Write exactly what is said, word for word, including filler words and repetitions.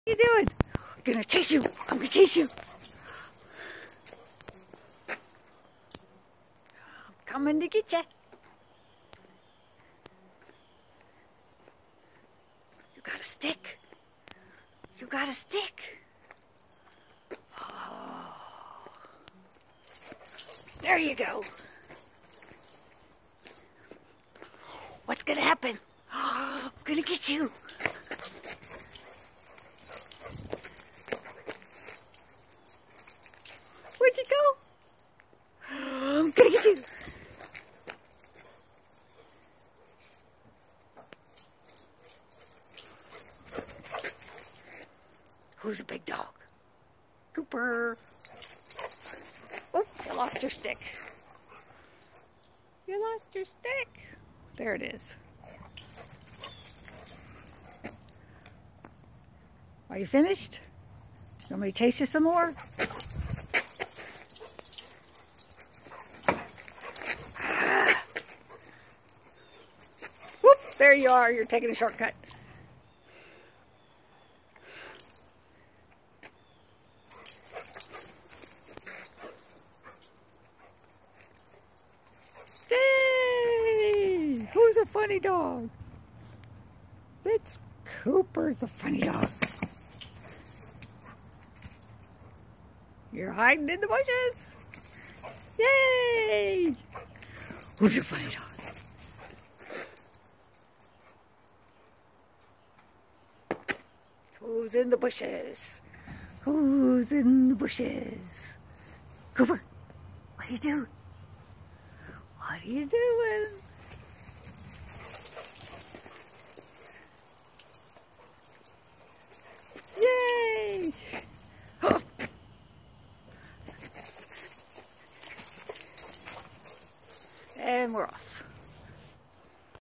What are you doing? I'm gonna chase you. I'm gonna chase you. I'm coming to get you. You got a stick. You got a stick. Oh. There you go. What's gonna happen? Oh, I'm gonna get you. Where'd you go? I'm gonna get you. Who's a big dog? Cooper. Oh, you lost your stick. You lost your stick. There it is. Are you finished? You want me to chase you some more? Ah. Whoop, there you are. You're taking a shortcut. Yay! Who's a funny dog? It's Cooper the funny dog. You're hiding in the bushes. Yay! Who's your funny dog? Who's in the bushes? Who's in the bushes? Cooper, what do you do? What are you doing? Yay! Oh. And we're off.